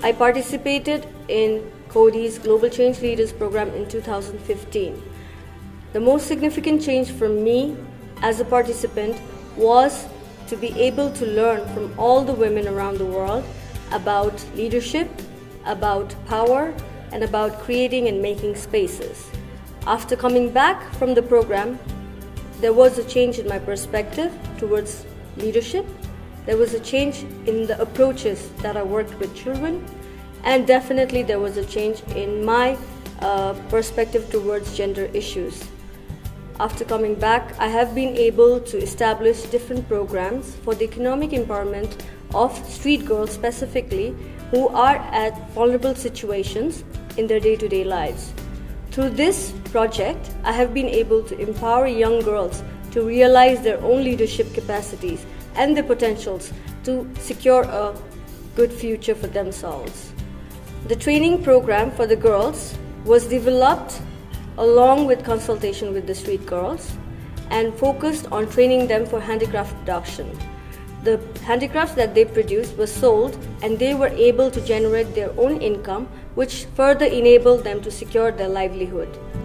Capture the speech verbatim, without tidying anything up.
I participated in Coady's Global Change Leaders Program in two thousand fifteen. The most significant change for me as a participant was to be able to learn from all the women around the world about leadership, about power, and about creating and making spaces. After coming back from the program, there was a change in my perspective towards leadership. There was a change in the approaches that I worked with children, and definitely there was a change in my uh, perspective towards gender issues. After coming back, I have been able to establish different programs for the economic empowerment of street girls specifically, who are at vulnerable situations in their day-to-day lives. Through this project, I have been able to empower young girls to realize their own leadership capacities and their potentials to secure a good future for themselves. The training program for the girls was developed along with consultation with the street girls and focused on training them for handicraft production. The handicrafts that they produced were sold, and they were able to generate their own income, which further enabled them to secure their livelihood.